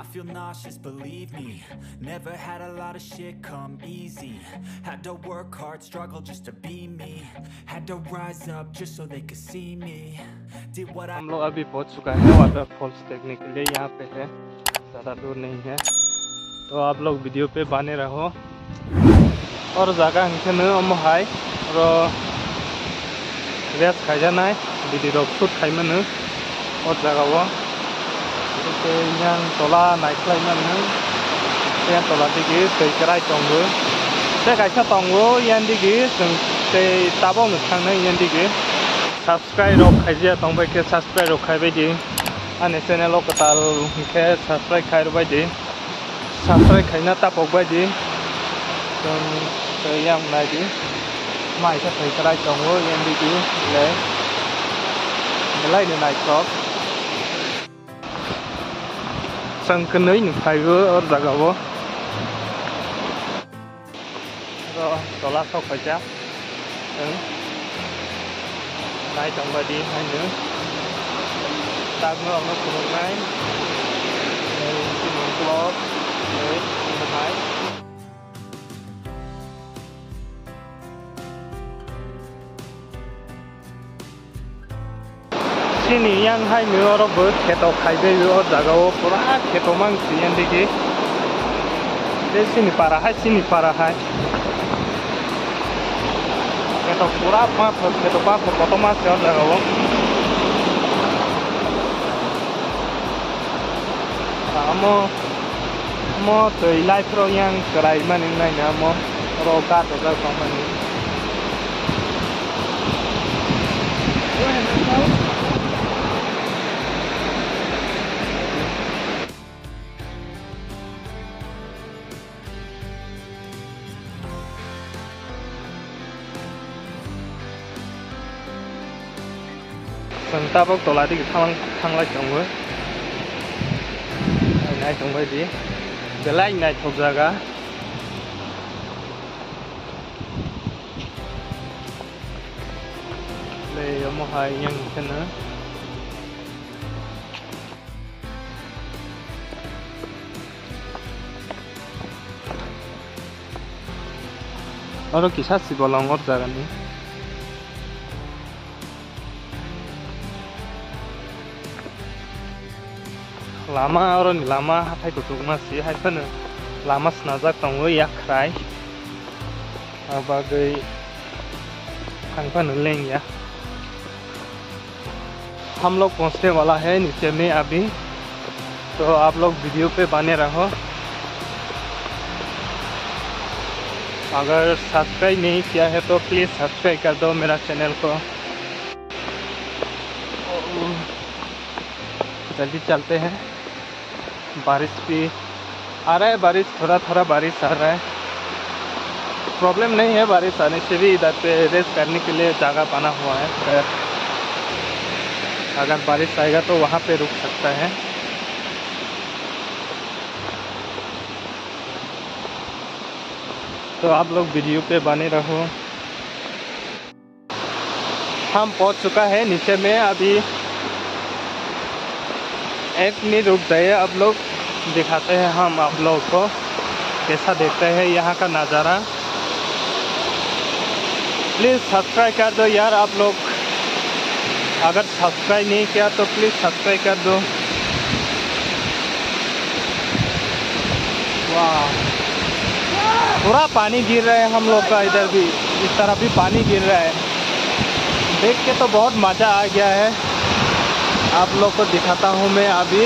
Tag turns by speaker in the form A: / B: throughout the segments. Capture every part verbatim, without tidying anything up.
A: feel nauseous, believe me. Never had a lot of shit come easy. Had to work hard, struggle just to be me. Had to rise up just so they could see me. Did what I...
B: हम लोग अभी पहुंच चुका है waterfalls देखने के लिए। यहाँ पे है, ज़्यादा दूर नहीं है, तो आप लोग वीडियो पे बने रहो। और जगह हमसे न हम हाय और रेस खाई जाना बिदि रक फुट खाई मन और जगह वो तो यहाँ तोला नाइटलाइ मन यहाँ तोला दिगी दै कराय दंगो ते गायसा दंगो यहाँ दिगी जों दै ताबाव नो थांनो यहाँ दिगी सब्सक्राइब रक खाइजिया दंबाय के सब्सक्राइब रक खाइबायदि आंनि चेनेल कताल के सब्सक्राइब खाइबायदि सब्सक्राइब खाइना तापकबायदि जों yang naidi mai ka thai karai tongo yang di le lai ne nai top sang knoi nu phai go or daga bo ro tola sok phai cha nai tong ba di hai nu ta no no ku nai ki no klop nei ki mai sini yang hai nu oro bo kheto khaibe or jaga o pura kheto mang sian digi de sini para hai sini para hai kheto pura pa kheto pa photo ma se or jaga o amo mo to live pro yang krai man nai na mo ro ka to ga song man Tabok tola di thang thang lai chong go nai chong bai di belai nai thok jaga le mo hai yang kana aro kisah si bolong or jaga ni lama orang lama hai tu tu masih hai pun lama senazak tunggu ya krai bagai kan pun leng ya हम लोग पहुंचने वाला है नीचे में अभी तो आप लोग वीडियो पे बने रहो अगर सब्सक्राइब नहीं किया है तो प्लीज़ सब्सक्राइब कर दो मेरा चैनल को जल्दी चलते हैं बारिश भी आ रहा है बारिश थोड़ा थोड़ा बारिश आ रहा है प्रॉब्लम नहीं है बारिश आने से भी इधर पे रेस करने के लिए जगह बना हुआ है अगर बारिश आएगा तो वहाँ पे रुक सकता है तो आप लोग वीडियो पे बने रहो हम पहुँच चुका है नीचे में अभी एक मिनट रुक जाइए आप लोग दिखाते हैं हम आप लोगों को कैसा देखते हैं यहाँ का नज़ारा प्लीज़ सब्सक्राइब कर दो यार आप लोग अगर सब्सक्राइब नहीं किया तो प्लीज़ सब्सक्राइब कर दो वाह पूरा पानी गिर रहा है हम लोग का इधर भी इस तरफ भी पानी गिर रहा है देख के तो बहुत मज़ा आ गया है आप लोग को दिखाता हूँ मैं अभी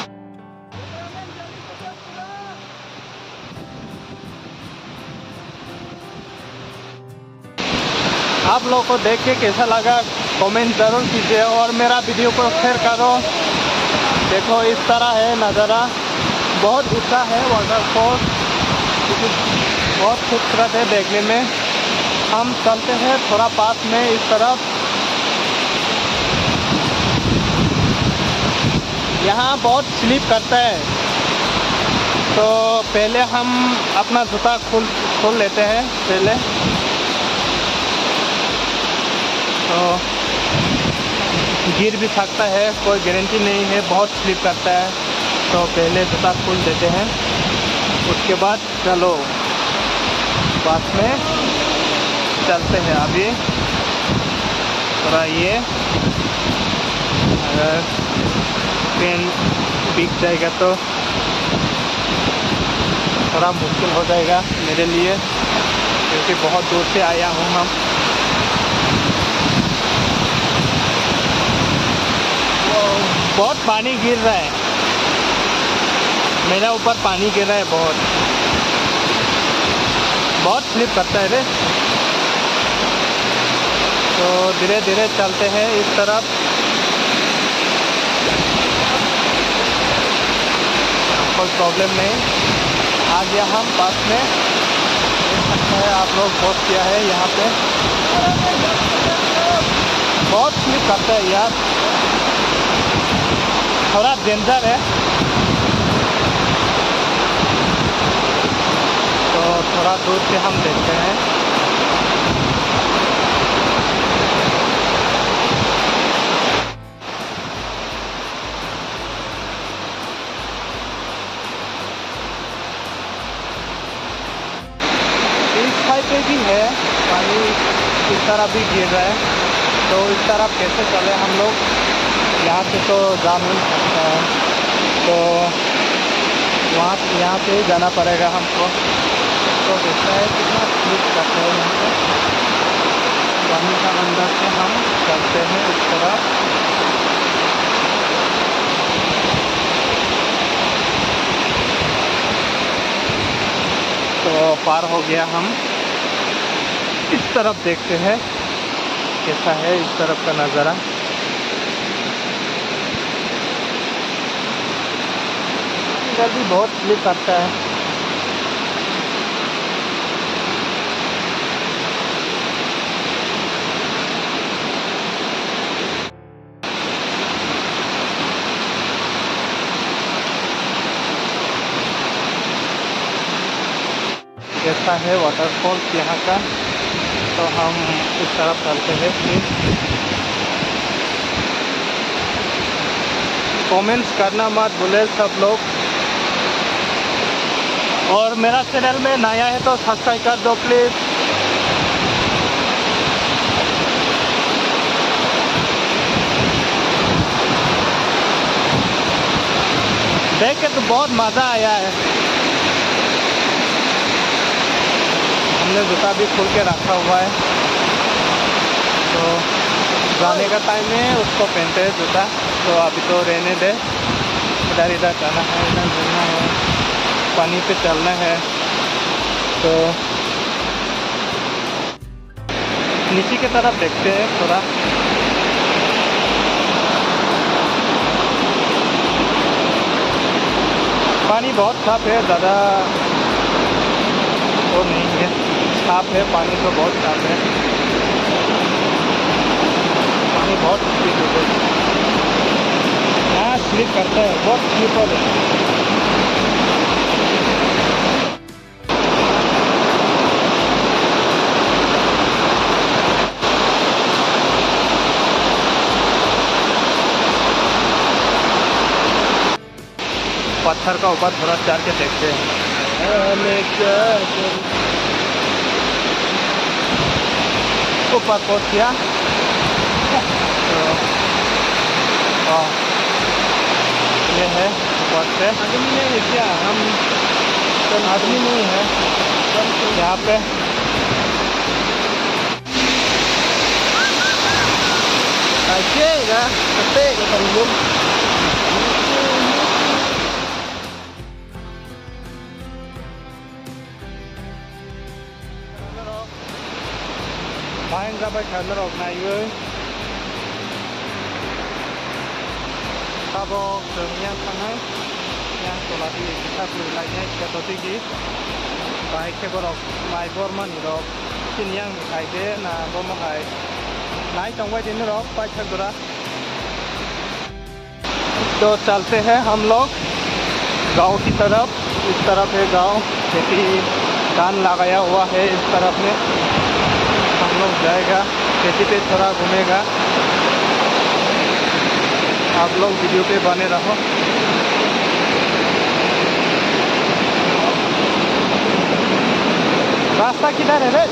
B: आप लोग को देख के कैसा लगा कमेंट ज़रूर कीजिए और मेरा वीडियो को शेयर करो देखो इस तरह है नज़ारा बहुत ऊंचा है वाटरफॉल बहुत खूबसूरत है देखने में हम चलते हैं थोड़ा पास में इस तरफ यहाँ बहुत स्लिप करता है तो पहले हम अपना जूता खोल खोल लेते हैं पहले तो गिर भी सकता है कोई गारंटी नहीं है बहुत स्लिप करता है तो पहले जूता खोल देते हैं, उसके बाद चलो बस में चलते हैं। अभी थोड़ा ये अगर पेन बिक जाएगा तो थोड़ा मुश्किल हो जाएगा मेरे लिए, क्योंकि बहुत दूर से आया हूँ हम। बहुत पानी गिर रहा है, मेरे ऊपर पानी गिर रहा है बहुत बहुत स्लिप करता है रे। तो धीरे धीरे चलते हैं इस तरफ। कोई प्रॉब्लम नहीं, आ गया हम पास में। देख सकते हैं आप लोग, बहुत किया है यहाँ पे, बहुत स्लिप करता है यार, थोड़ा डेंजर है। तो थोड़ा दूर से हम देखते हैं। इस साइड पे भी है पानी, इस तरफ भी गिर रहा है, तो इस तरफ कैसे चले हम लोग? यहाँ से तो जा नहीं सकता है, तो वहाँ यहाँ से जाना पड़ेगा हमको। तो देखता है कितना स्लिप करते हैं यहाँ पे। पानी का अंदर से हम चलते हैं इस तरफ। तो पार हो गया हम। इस तरफ देखते हैं कैसा है इस तरफ का नज़ारा। इधर भी बहुत स्लिप करता है। कैसा है वाटरफॉल्स यहाँ का, तो हम इस तरफ चलते हैं। प्लीज़ कमेंट्स करना मत भूले सब लोग, और मेरा चैनल में नया है तो सब्सक्राइब कर दो प्लीज़। देख के तो बहुत मज़ा आया है। हमने जूता भी खोल के रखा हुआ है, तो जाने का टाइम में उसको पहनते हैं जूता। तो अभी तो रहने दे, इधर इधर जाना है, इधर घूमना है, पानी पे चलना है। तो नीचे की तरफ देखते हैं थोड़ा। पानी बहुत साफ है, ज़्यादा और नहीं है, साफ है पानी, तो बहुत साफ है पानी, बहुत स्लिप है। हाँ स्लिप करता है, बहुत स्लिपर है। पत्थर का ऊपर थोड़ा चढ़ के देखते हैं। ऊपर पहुंच गया तो ये है ऊपर से। आदमी नहीं है क्या? हम तो आदमी नहीं है यहाँ पे। आइएगा main sampai jalan rok na ieu tabok dengan tangan yang telah kita belinya kita tinggi baik ke borok mai borman rok sini yang kaide na bomakai naik tongwai दिन rok पाछा गुरा। तो चलते हैं हम लोग गांव की तरफ। इस तरफ है गांव, खेती धान लगाया हुआ है। इस तरफ में हम लोग जाएगा, खेती पे थोड़ा घूमेगा। आप लोग वीडियो पे बने रहो। किधर है रे?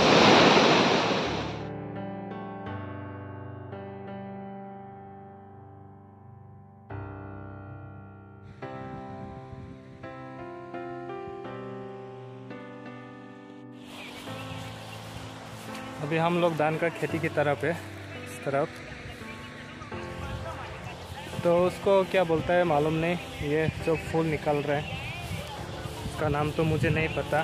B: अभी हम लोग धान का खेती की तरफ है, इस तरफ। तो उसको क्या बोलता है मालूम नहीं, ये जो फूल निकल रहे हैं उसका नाम तो मुझे नहीं पता।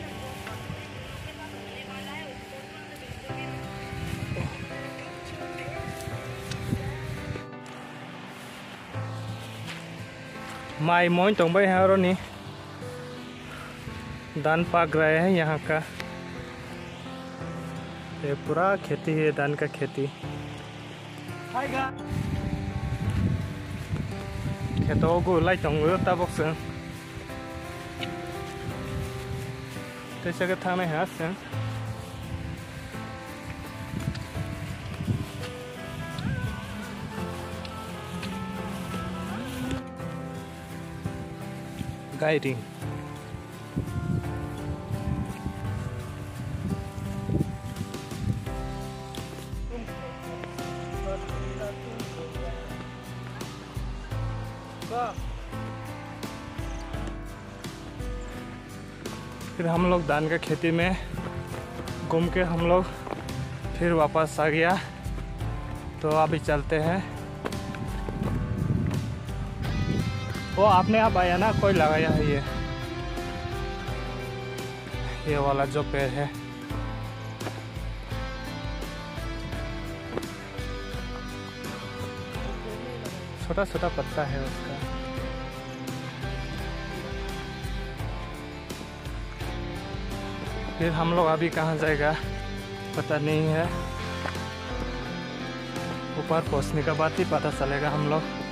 B: माई मोइन तो भाई है नहीं, धान पाक रहे हैं यहाँ का। ये पूरा खेती है, धान का खेती। खेतों को लाई चंगो तब से कैसे के थाने हैं से गाइडिंग। फिर हम लोग धान का खेती में घूम के हम लोग फिर वापस आ गया। तो अभी चलते हैं। वो आपने आप आया ना, कोई लगाया है ये ये वाला जो पेड़ है। छोटा छोटा पत्ता है उसका। फिर हम लोग अभी कहाँ जाएगा पता नहीं है, ऊपर पहुँचने के बाद ही पता चलेगा हम लोग।